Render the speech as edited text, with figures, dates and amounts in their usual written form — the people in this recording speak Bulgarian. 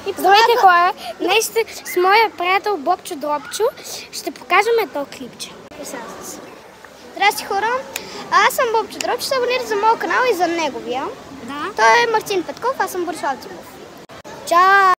Здравейте хора! Днес сте с моя приятел Бобчо Дробчо. Ще покажем това клипче. Здрасти хора! Аз съм Бобчо Дробчо, се абонирайте за моят канал и за неговия. Да. Той е Мартин Петков, аз съм Борислав Димов. Чао!